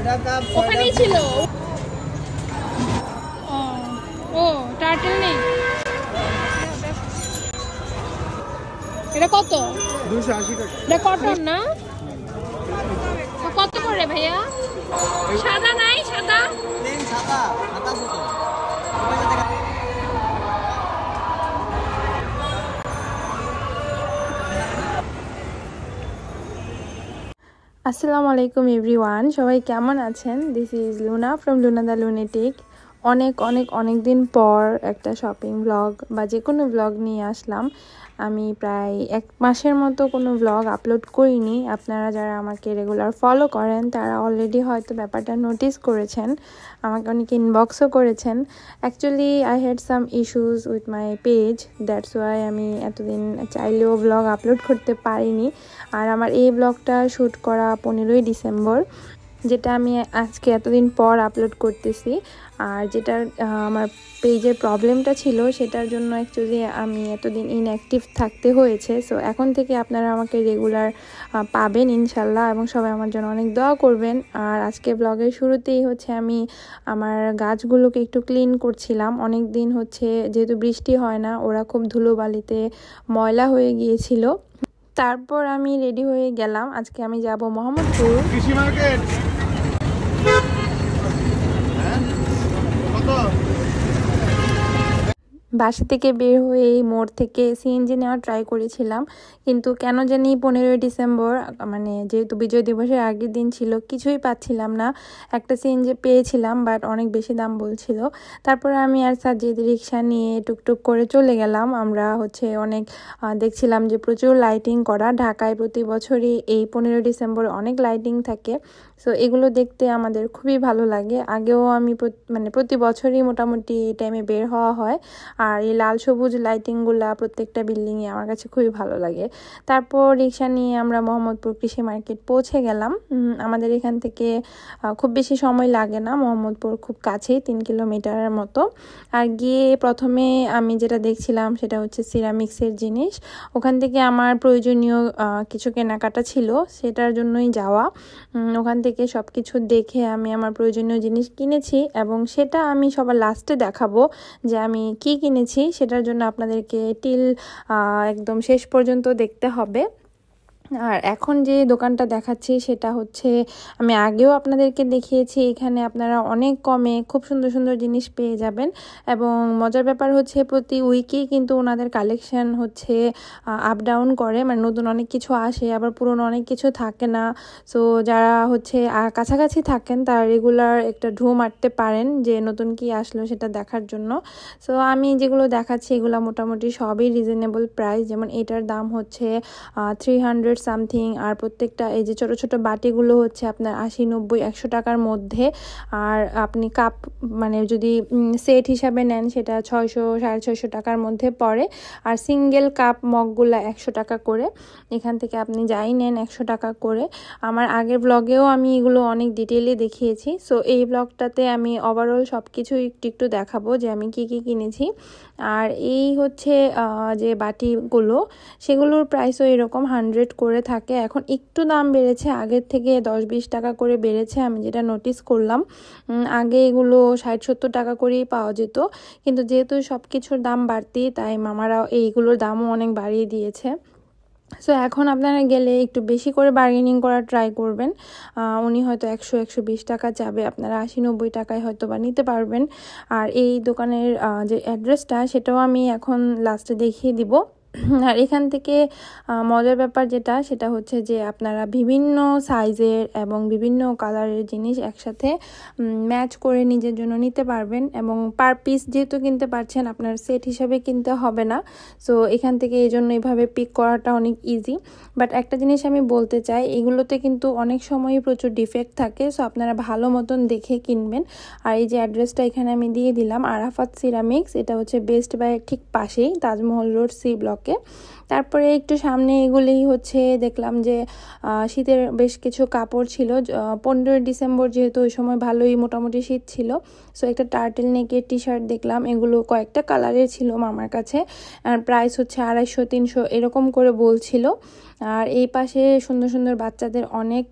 ওখানেই ছিল। ও টার্টেল নেই। এটা কত? 280 টাকা। এটা কটন না? কত করে ভাইয়া? সাদা নাই? সাদা প্লেন সাদা সাদা ছোট। আসসালামু আলাইকুম এভরিওয়ান, সবাই কেমন আছেন? This is Luna from Luna the lunatic. অনেক দিন পর একটা শপিং ব্লগ বা যে কোনো ব্লগ নিয়ে আসলাম। আমি প্রায় 1 মাসের মতো কোনো ব্লগ আপলোড করিনি। আপনারা যারা আমাকে রেগুলার ফলো করেন তারা অলরেডি হয়তো ব্যাপারটা নোটিস করেছেন, আমাকে অনেক ইনবক্সও করেছেন। Actually I had some issues with my page, that's why আমি এতদিন চাইলেও ব্লগ আপলোড করতে পারিনি। আর আমার এই ব্লগটা শ্যুট করা 15ই ডিসেম্বর, যেটা আমি আজকে এতদিন পর আপলোড করতেছি। আর যেটার আমার পেজের প্রবলেমটা ছিল সেটার জন্য অ্যাকচুয়ালি আমি এতদিন ইনঅ্যাক্টিভ থাকতে হয়েছে। সো এখন থেকে আপনারা আমাকে রেগুলার পাবেন ইনশাল্লাহ, এবং সবাই আমার জন্য অনেক দোয়া করবেন। আর আজকে ব্লগের শুরুতেই হচ্ছে আমি আমার গাছগুলোকে একটু ক্লিন করছিলাম। অনেক দিন হচ্ছে যেহেতু বৃষ্টি হয় না, ওরা খুব ধুলোবালিতে ময়লা হয়ে গিয়েছিল। তারপর আমি রেডি হয়ে গেলাম। আজকে আমি যাব মোহাম্মদপুর কৃষি মার্কেট। কত? বাসা থেকে বের হয়ে এই মোড় থেকে সিএনজি নেওয়ার ট্রাই করেছিলাম, কিন্তু কেন জানি 15ই ডিসেম্বর মানে যেহেতু বিজয় দিবসের আগের দিন ছিল, কিছুই পাচ্ছিলাম না। একটা সিএনজি পেয়েছিলাম বাট অনেক বেশি দাম বলছিল। তারপর আমি আর সাজিদ রিক্সা নিয়ে টুকটুক করে চলে গেলাম। আমরা হচ্ছে অনেক দেখছিলাম যে প্রচুর লাইটিং করা। ঢাকায় প্রতি বছরই এই 15 ডিসেম্বর অনেক লাইটিং থাকে। সো এগুলো দেখতে আমাদের খুবই ভালো লাগে। আগেও আমি প্রতি বছরই মোটামুটি এই টাইমে বের হওয়া হয়। আর এই লাল সবুজ লাইটিংগুলা প্রত্যেকটা বিল্ডিংয়ে আমার কাছে খুবই ভালো লাগে। তারপর রিক্সা নিয়ে আমরা মোহাম্মদপুর কৃষি মার্কেট পৌঁছে গেলাম। আমাদের এখান থেকে খুব বেশি সময় লাগে না, মোহাম্মদপুর খুব কাছেই, 3 কিলোমিটারের মতো। আর গিয়ে প্রথমে আমি যেটা দেখছিলাম সেটা হচ্ছে সিরামিক্সের জিনিস। ওখান থেকে আমার প্রয়োজনীয় কিছু কেনাকাটা ছিল, সেটার জন্যই যাওয়া। ওখান থেকে সব কিছু দেখে আমি আমার প্রয়োজনীয় জিনিস কিনেছি, এবং সেটা আমি সবার লাস্টে দেখাবো যে আমি কি কিনেছি। সেটার জন্য আপনাদেরকে একদম শেষ পর্যন্ত দেখতে হবে। আর এখন যে দোকানটা দেখাচ্ছি সেটা হচ্ছে, আমি আগেও আপনাদেরকে দেখিয়েছি, এখানে আপনারা অনেক কমে খুব সুন্দর সুন্দর জিনিস পেয়ে যাবেন। এবং মজার ব্যাপার হচ্ছে প্রতি উইকেই কিন্তু ওনাদের কালেকশন হচ্ছে আপ ডাউন করে, মানে নতুন অনেক কিছু আসে, আবার পুরনো অনেক কিছু থাকে না। সো যারা হচ্ছে কাছাকাছি থাকেন তারা রেগুলার একটা ঢু মারতে পারেন যে নতুন কি আসলো সেটা দেখার জন্য। সো আমি যেগুলো দেখাচ্ছি এগুলো মোটামুটি সবই রিজনেবল প্রাইস। যেমন এটার দাম হচ্ছে 300 সামথিং। আর প্রত্যেকটা এই যে ছোট ছোট বাটিগুলো হচ্ছে আপনার 80, 90, 100 টাকার মধ্যে। আর আপনি কাপ মানে যদি সেট হিসাবে নেন সেটা 600, 650 টাকার মধ্যে পড়ে। আর সিঙ্গেল কাপ মগগুলা 100 টাকা করে। এখান থেকে আপনি যাই নেন 100 টাকা করে। আমার আগের ব্লগেও আমি এগুলো অনেক ডিটেইলে দেখিয়েছি। সো এই ব্লগটাতে আমি ওভারঅল সব কিছু একটু দেখাবো যে আমি কি কি কিনেছি। আর এই হচ্ছে যে বাটিগুলো, সেগুলোর প্রাইসও এরকম 100 করে থাকে। এখন একটু দাম বেড়েছে, আগের থেকে 10-20 টাকা করে বেড়েছে, আমি যেটা নোটিস করলাম। আগে এগুলো 60-70 টাকা করেই পাওয়া যেত, কিন্তু যেহেতু সব কিছুর দাম বাড়তি তাই মামারা এইগুলোর দামও অনেক বাড়িয়ে দিয়েছে। সো এখন আপনারা গেলে একটু বেশি করে বার্গেনিং করার ট্রাই করবেন। উনি হয়তো 100-120 টাকা চাবে, আপনারা 80-90 টাকায় হয়তো বা নিতে পারবেন। আর এই দোকানের যে অ্যাড্রেসটা সেটাও আমি এখন লাস্টে দেখিয়ে দিব। আর এখান থেকে মজার ব্যাপার সেটা হচ্ছে যে আপনারা বিভিন্ন সাইজের এবং বিভিন্ন কালারের জিনিস একসাথে ম্যাচ করে নিজের জন্য নিতে পারবেন, এবং পার পিস যেহেতু কিনতে পারছেন আপনার সেট হিসাবে কিনতে হবে না। সো এখান থেকে এই জন্য এইভাবে পিক করাটা অনেক ইজি। বাট একটা জিনিস আমি বলতে চাই, এগুলোতে কিন্তু অনেক সময়ই প্রচুর ডিফেক্ট থাকে। সো আপনারা ভালো মতন দেখে কিনবেন। আর এই যে অ্যাড্রেসটা এখানে আমি দিয়ে দিলাম, আরাফাত সিরামিক্স, এটা হচ্ছে বেস্ট বাই ঠিক পাশেই, তাজমহল রোড সি ব্লকে। তারপরে একটু সামনে এগুলেই হচ্ছে দেখলাম যে শীতের বেশ কিছু কাপড় ছিল। 15 ডিসেম্বর যেহেতু ওই সময় ভালোই মোটামুটি শীত ছিল। সো একটা টার্টেল নেকের টি শার্ট দেখলাম, এগুলো কয়েকটা কালারের ছিল মামার কাছে। আর প্রাইস হচ্ছে 250-300 এরকম করে বলছিল। আর এই পাশে সুন্দর সুন্দর বাচ্চাদের অনেক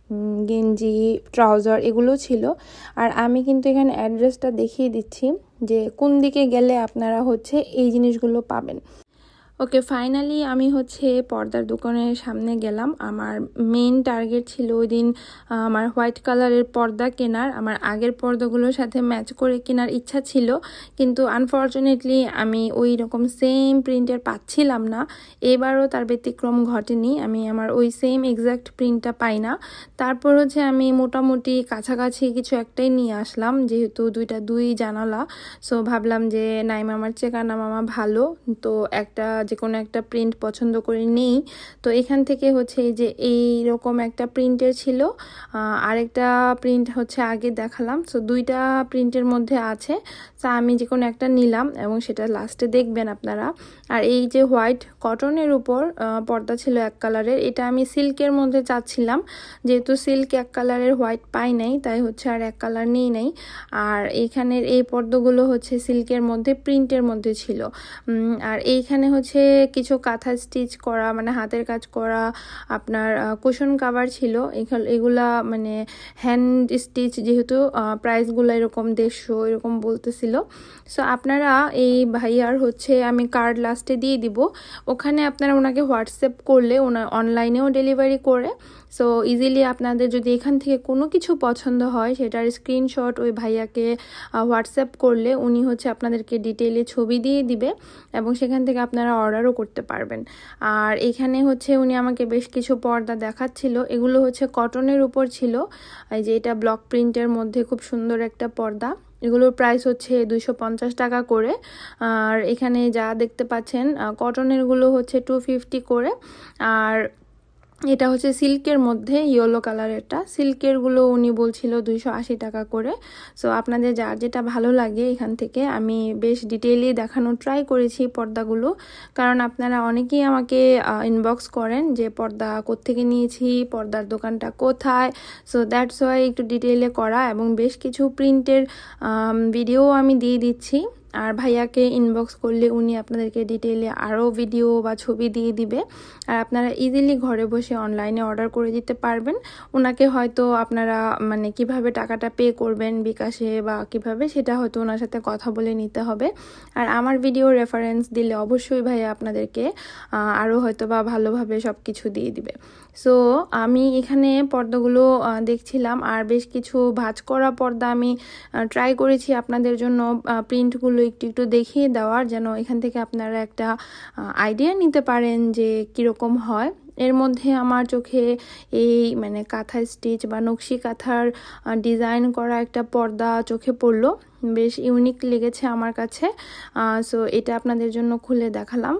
গেঞ্জি, ট্রাউজার এগুলো ছিল। আর আমি কিন্তু এখানে অ্যাড্রেসটা দেখিয়ে দিচ্ছি যে কোন দিকে গেলে আপনারা হচ্ছে এই জিনিসগুলো পাবেন। ওকে, ফাইনালি আমি হচ্ছে পর্দার দোকানের সামনে গেলাম। আমার মেইন টার্গেট ছিল ওই দিন আমার হোয়াইট কালারের পর্দা কেনার, আমার আগের পর্দাগুলোর সাথে ম্যাচ করে কেনার ইচ্ছা ছিল, কিন্তু আনফর্চুনেটলি আমি ওই রকম সেম প্রিন্টের পাচ্ছিলাম না। এবারও তার ব্যতিক্রম ঘটেনি, আমি আমার ওই সেম এক্স্যাক্ট প্রিন্টটা পাই না। তারপর হচ্ছে আমি মোটামুটি কাছাকাছি কিছু একটাই নিয়ে আসলাম, যেহেতু দুই জানালা, সো ভাবলাম যে নাইমা আমার চেয়ে কানা মামা ভালো, তো যে কোনো একটা প্রিন্ট পছন্দ করে নেই। তো এখান থেকে হচ্ছে এই যে এইরকম একটা প্রিন্টের ছিল, আরেকটা প্রিন্ট হচ্ছে আগে দেখালাম, সো দুইটা প্রিন্টের মধ্যে আছে। তো আমি যে কোনো একটা নিলাম এবং সেটা লাস্টে দেখবেন আপনারা। আর এই যে হোয়াইট কটনের উপর পর্দা ছিল এক কালারের, এটা আমি সিল্কের মধ্যে চাচ্ছিলাম, যেহেতু সিল্ক এক কালারের হোয়াইট পাই নাই, তাই হচ্ছে আর এক কালার নিই নাই। আর এইখানের এই পর্দাগুলো হচ্ছে সিল্কের মধ্যে প্রিন্টের মধ্যে ছিল। আর এইখানে হচ্ছে কিছু কাঁথা স্টিচ করা, মানে হাতের কাজ করা আপনার কুশন কাভার ছিল। এগুলা মানে হ্যান্ড স্টিচ, যেহেতু প্রাইসগুলো এরকম 150 এরকম বলতেছিল। সো আপনারা এই ভাইয়ার হচ্ছে আমি কার্ড লাস্টে দিয়ে দিব, ওখানে আপনারা ওনাকে হোয়াটসঅ্যাপ করলে ওনার অনলাইনেও ডেলিভারি করে। সো ইজিলি আপনাদের যদি এখান থেকে কোনো কিছু পছন্দ হয় সেটার স্ক্রিনশট ওই ভাইয়াকে হোয়াটসঅ্যাপ করলে উনি হচ্ছে আপনাদেরকে ডিটেইলে ছবি দিয়ে দিবে এবং সেখান থেকে আপনারা অর্ডারও করতে পারবেন। আর এখানে হচ্ছে উনি আমাকে বেশ কিছু পর্দা দেখাচ্ছিল, এগুলো হচ্ছে কটনের উপর ছিল। এই যে এটা ব্লক প্রিন্টের মধ্যে খুব সুন্দর একটা পর্দা, এগুলোর প্রাইস হচ্ছে 250 টাকা করে। আর এখানে যা দেখতে পাচ্ছেন কটনেরগুলো হচ্ছে 250 করে। আর এটা হচ্ছে সিল্কের মধ্যে ইয়েলো কালারেরটা, সিল্কেরগুলো উনি বলছিল 280 টাকা করে। সো আপনাদের যার যেটা ভালো লাগে এখান থেকে, আমি বেশ ডিটেইলি দেখানোর ট্রাই করেছি পর্দাগুলো, কারণ আপনারা অনেকেই আমাকে ইনবক্স করেন যে পর্দা কোত্থেকে নিয়েছি, পর্দার দোকানটা কোথায়। সো দ্যাটস ওয়াই একটু ডিটেইলে করা, এবং বেশ কিছু প্রিন্টের ভিডিও আমি দিয়ে দিচ্ছি। আর ভাইয়াকে ইনবক্স করলে উনি আপনাদেরকে ডিটেইলে আরও ভিডিও বা ছবি দিয়ে দিবে, আর আপনারা ইজিলি ঘরে বসে অনলাইনে অর্ডার করে দিতে পারবেন। ওনাকে হয়তো আপনারা মানে কিভাবে টাকাটা পে করবেন, বিকাশে বা কিভাবে, সেটা হয়তো ওনার সাথে কথা বলে নিতে হবে। আর আমার ভিডিও রেফারেন্স দিলে অবশ্যই ভাইয়া আপনাদেরকে আরও হয়তো বা ভালোভাবে সব কিছু দিয়ে দিবে। সো আমি এখানে পর্দাগুলো দেখছিলাম, আর বেশ কিছু ভাঁজ করা পর্দা আমি ট্রাই করেছি আপনাদের জন্য প্রিন্টগুলো একটু দেখিয়ে দেওয়ার, যেন এখান থেকে আপনারা একটা আইডিয়া নিতে পারেন যে কীরকম হয়। এর মধ্যে আমার চোখে এই মানে কাঁথা স্টিচ বা নকশি কাঁথার ডিজাইন করা একটা পর্দা চোখে পড়লো, বেশ ইউনিক লেগেছে আমার কাছে। সো এটা আপনাদের জন্য খুলে দেখালাম।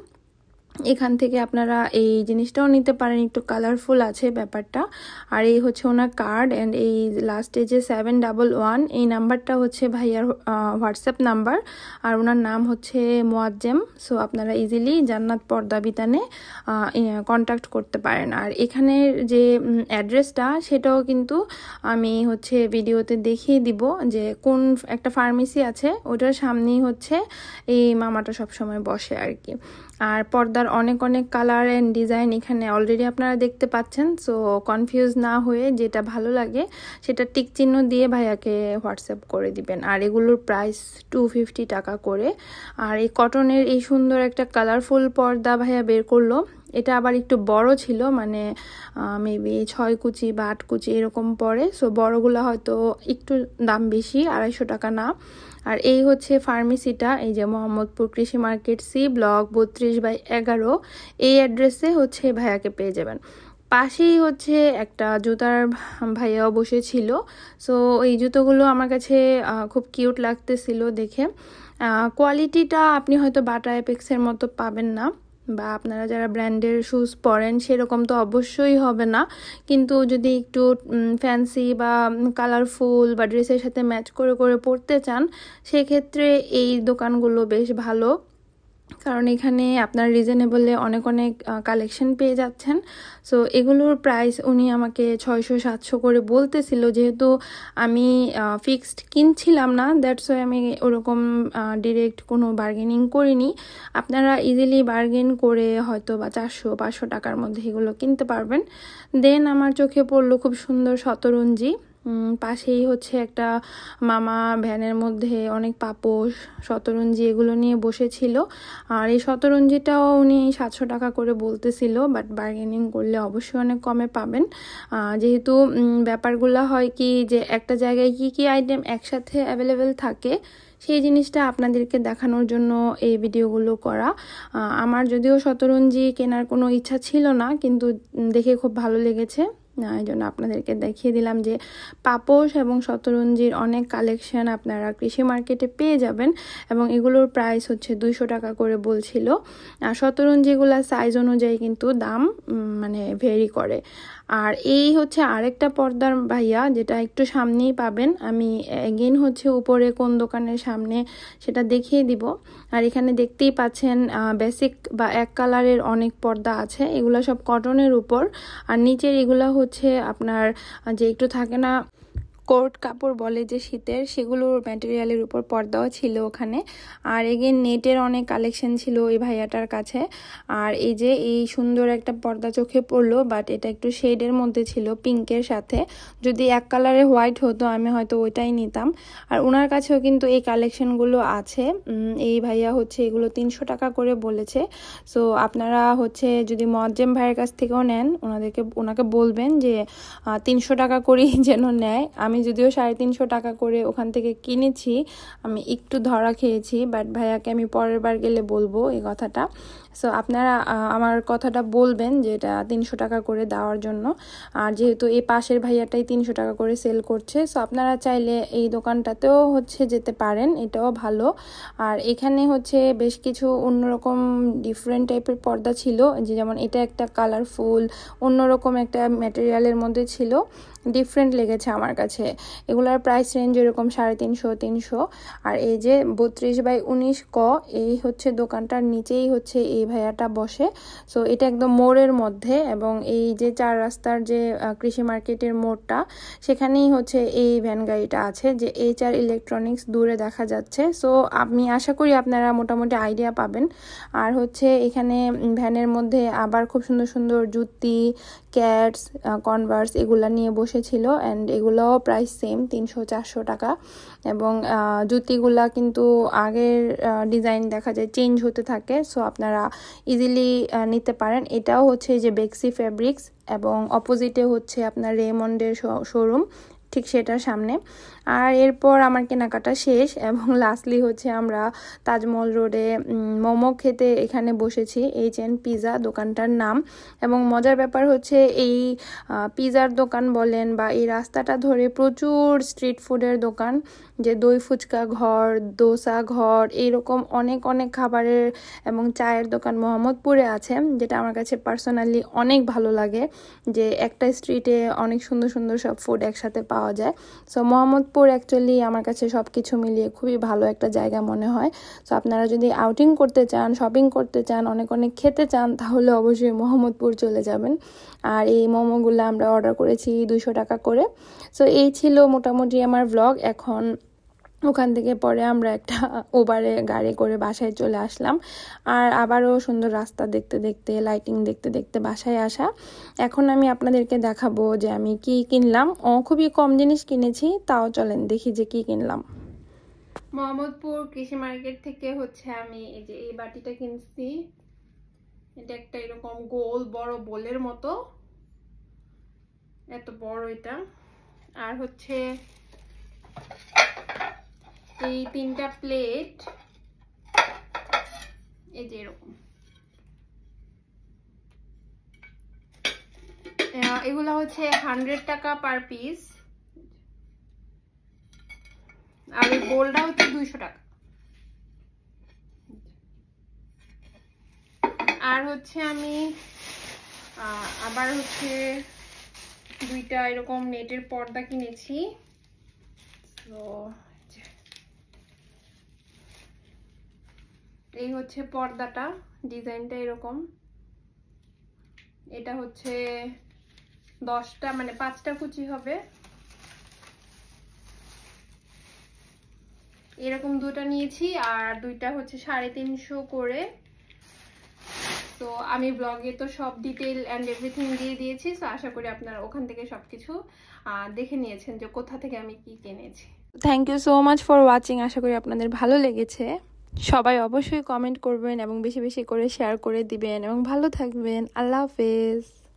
এখান থেকে আপনারা এই জিনিসটাও নিতে পারেন, একটু কালারফুল আছে ব্যাপারটা। আর এই হচ্ছে ওনার কার্ড, অ্যান্ড এই লাস্টে যে 711 এই নাম্বারটা হচ্ছে ভাইয়ার হোয়াটসঅ্যাপ নাম্বার, আর ওনার নাম হচ্ছে মোয়াজ্জেম। সো আপনারা ইজিলি জান্নাত পর্দা বিতানে কন্ট্যাক্ট করতে পারেন। আর এখানের যে অ্যাড্রেসটা সেটাও কিন্তু আমি হচ্ছে ভিডিওতে দেখিয়ে দিব, যে কোন একটা ফার্মেসি আছে ওটার সামনেই হচ্ছে এই মামাটা সবসময় বসে আর কি। আর পর্দার অনেক কালার অ্যান্ড ডিজাইন এখানে অলরেডি আপনারা দেখতে পাচ্ছেন। সো কনফিউজ না হয়ে যেটা ভালো লাগে সেটা টিক চিহ্ন দিয়ে ভাইয়াকে হোয়াটসঅ্যাপ করে দিবেন। আর এগুলোর প্রাইস 250 টাকা করে। আর এই কটনের এই সুন্দর একটা কালারফুল পর্দা ভাইয়া বের করলো, এটা আবার একটু বড় ছিল, মানে মেবি 6 কুচি বা 8 কুচি এরকম পড়ে। সো বড়গুলো হয়তো একটু দাম বেশি, 250 টাকা না। আর এই হচ্ছে ফার্মেসিটা, এই যে মোহাম্মদপুর কৃষি মার্কেট সি ব্লক 32/11 এই অ্যাড্রেসে হচ্ছে ভাইয়াকে পেয়ে যাবেন। পাশেই হচ্ছে একটা জুতার ভাইয়াও বসেছিল। সো এই জুতোগুলো আমার কাছে খুব কিউট লাগতেছিল দেখে। কোয়ালিটিটা আপনি হয়তো বাটা অ্যাপেক্সের মতো পাবেন না, বা আপনারা যারা ব্র্যান্ডের শুজ পরেন সেরকম তো অবশ্যই হবে না, কিন্তু যদি একটু ফ্যান্সি বা কালারফুল বা ড্রেসের সাথে ম্যাচ করে পরতে চান সেক্ষেত্রে এই দোকানগুলো বেশ ভালো। কারণ এখানে আপনার রিজনেবলে অনেক অনেক কালেকশন পেয়ে যাচ্ছেন। সো এগুলোর প্রাইস উনি আমাকে 600-700 করে বলতেছিল, যেহেতু আমি ফিক্সড কিনছিলাম না, দ্যাটস ওয়াই আমি ওরকম ডিরেক্ট কোনো বার্গেনিং করিনি। আপনারা ইজিলি বার্গেন করে হয়তো বা 400-500 টাকার মধ্যে এগুলো কিনতে পারবেন। দেন আমার চোখে পড়লো খুব সুন্দর শতরঞ্জি। পাশেই হচ্ছে একটা মামা ভ্যানের মধ্যে অনেক পাপোশ, শতরঞ্জি এগুলো নিয়ে বসেছিল। আর এই শতরঞ্জিটাও উনি 700 টাকা করে বলতেছিল, বাট বার্গেনিং করলে অবশ্যই অনেক কমে পাবেন। যেহেতু ব্যাপারগুলো হয় কি যে একটা জায়গায় কি কি আইটেম একসাথে অ্যাভেলেবেল থাকে সেই জিনিসটা আপনাদেরকে দেখানোর জন্য এই ভিডিওগুলো করা। আমার যদিও শতরঞ্জি কেনার কোনো ইচ্ছা ছিল না, কিন্তু দেখে খুব ভালো লেগেছে, এই জন্য আপনাদেরকে দেখিয়ে দিলাম যে পাপোশ এবং শতরঞ্জির অনেক কালেকশন আপনারা কৃষি মার্কেটে পেয়ে যাবেন। এবং এগুলোর প্রাইস হচ্ছে 200 টাকা করে বলছিল। আর শতরঞ্জিগুলোর সাইজ অনুযায়ী কিন্তু দাম মানে ভেরি করে। আর এই হচ্ছে আরেকটা পর্দার ভাইয়া, যেটা একটু সামনেই পাবেন। আমি এগেইন হচ্ছে উপরে কোন দোকানের সামনে সেটা দেখিয়ে দিব। আর এখানে দেখতেই পাচ্ছেন বেসিক বা এক কালারের অনেক পর্দা আছে, এগুলো সব কটনের উপর। আর নিচের এগুলো হচ্ছে আপনার যে একটু থাকে না কোট কাপড় বলে যে শীতের, সেগুলোর ম্যাটেরিয়ালের উপর পর্দাও ছিল ওখানে। আর এগেন নেটের অনেক কালেকশন ছিল এই ভাইয়াটার কাছে। আর এই যে এই সুন্দর একটা পর্দা চোখে পড়লো, বাট এটা একটু শেডের মধ্যে ছিল পিঙ্কের সাথে। যদি এক কালারে হোয়াইট হতো আমি হয়তো ওইটাই নিতাম। আর ওনার কাছেও কিন্তু এই কালেকশনগুলো আছে। এই ভাইয়া হচ্ছে এগুলো 300 টাকা করে বলেছে। সো আপনারা হচ্ছে যদি মোয়াজ্জেম ভাইয়ের কাছ থেকেও নেন, ওনাকে বলবেন যে 300 টাকা করেই যেন নেয়। আমি যদিও 350 টাকা করে ওখান থেকে কিনেছি, আমি একটু ধরা খেয়েছি, বাট ভাইয়াকে আমি পরের বার গেলে বলবো এই কথাটা। সো আপনারা আমার কথাটা বলবেন যে এটা 300 টাকা করে দেওয়ার জন্য। আর যেহেতু এই পাশের ভাইয়াটাই 300 টাকা করে সেল করছে, সো আপনারা চাইলে এই দোকানটাতেও হচ্ছে যেতে পারেন, এটাও ভালো। আর এখানে হচ্ছে বেশ কিছু অন্যরকম ডিফারেন্ট টাইপের পর্দা ছিল, যে যেমন এটা একটা কালারফুল অন্যরকম একটা ম্যাটেরিয়ালের মধ্যে ছিল, ডিফারেন্ট লেগেছে আমার কাছে। এগুলোর প্রাইস রেঞ্জ এরকম 350-300। আর এই যে 32x19 ক, এই হচ্ছে দোকানটার নিচেই হচ্ছে এই ভাইয়াটা বসে। সো এটা একদম মোড়ের মধ্যে, এবং এই যে 4 রাস্তার যে কৃষি মার্কেটের মোড়টা, সেখানেই হচ্ছে এই ভ্যান গাড়িটা আছে, যে HR ইলেকট্রনিক্স দূরে দেখা যাচ্ছে। সো আমি আশা করি আপনারা মোটামুটি আইডিয়া পাবেন। আর হচ্ছে এখানে ভ্যানের মধ্যে আবার খুব সুন্দর সুন্দর জুতি, ক্যাটস, কনভার্স এগুলা নিয়ে বসেছিল। অ্যান্ড এগুলোও প্রাইস সেম 300-400 টাকা। এবং জুতিগুলা কিন্তু আগের ডিজাইন দেখা যায় চেঞ্জ হতে থাকে, সো আপনারা ইজিলি নিতে পারেন। এটাও হচ্ছে যে বেক্সি ফেব্রিক্স, এবং অপোজিটে হচ্ছে আপনার রেমন্ডের শোরুম, ঠিক সেটার সামনে। আর এরপর আমার কেনাকাটা শেষ, এবং লাস্টলি হচ্ছে আমরা তাজমহল রোডে মোমো খেতে এখানে বসেছি। HN পিজা দোকানটার নাম। এবং মজার ব্যাপার হচ্ছে এই পিজার দোকান বলেন বা এই রাস্তাটা ধরে প্রচুর স্ট্রিট ফুডের দোকান, যে দই ফুচকা ঘর, দোসা ঘর, এইরকম অনেক অনেক খাবারের এবং চায়ের দোকান মোহাম্মদপুরে আছে, যেটা আমার কাছে পার্সোনালি অনেক ভালো লাগে, যে একটা স্ট্রিটে অনেক সুন্দর সুন্দর সব ফুড একসাথে পাওয়া যায়। সো মোহাম্মদপুর অ্যাকচুয়ালি আমার কাছে সব কিছু মিলিয়ে খুবই ভালো একটা জায়গা মনে হয়। সো আপনারা যদি আউটিং করতে চান, শপিং করতে চান, অনেক অনেক খেতে চান, তাহলে অবশ্যই মোহাম্মদপুর চলে যাবেন। আর এই মোমোগুলো আমরা অর্ডার করেছি 200 টাকা করে। সো এই ছিল মোটামুটি আমার ব্লগ। এখন ওখান থেকে পরে আমরা একটা উবারে গাড়ি করে বাসায় চলে আসলাম। আর আবারও সুন্দর রাস্তা দেখতে দেখতে, লাইটিং দেখতে দেখতে বাসায় আসা। এখন আমি আপনাদেরকে দেখাবো যে আমি কি কিনলাম। খুবই কম জিনিস কিনেছি, তাও চলেন দেখি যে কি কিনলাম। মোহাম্মদপুর কৃষি মার্কেট থেকে হচ্ছে আমি এই যে এই বাটিটা কিনছি। এটা একটা এরকম গোল বড় বোলের মতো, এত বড় এটা। আর হচ্ছে এই 3টা প্লেট, এই যে এরকম। এগুলা হচ্ছে 100 টাকা পার পিস। আর এই বোলটা হচ্ছে 200 টাকা। আর হচ্ছে আমি আবার হচ্ছে 2টা এরকম নেটের পর্দা কিনেছি। তো এই হচ্ছে পর্দাটা, ডিজাইনটা এরকম। এটা হচ্ছে 10টা মানে 5টা কুচি হবে, এরকম দুটো নিয়েছি আর দুইটা হচ্ছে 350 করে। তো আমি ব্লগে তো সব ডিটেল অ্যান্ড এভরিথিং দিয়ে দিয়েছি, তো আশা করি আপনারা ওখান থেকে সবকিছু দেখে নিয়েছেন যে কোথা থেকে আমি কি কিনেছি। Thank you so much for watching. আশা করি আপনাদের ভালো লেগেছে। সবাই অবশ্যই কমেন্ট করবেন এবং বেশি বেশি করে শেয়ার করে দিবেন এবং ভালো থাকবেন। আল্লাহ হাফেজ।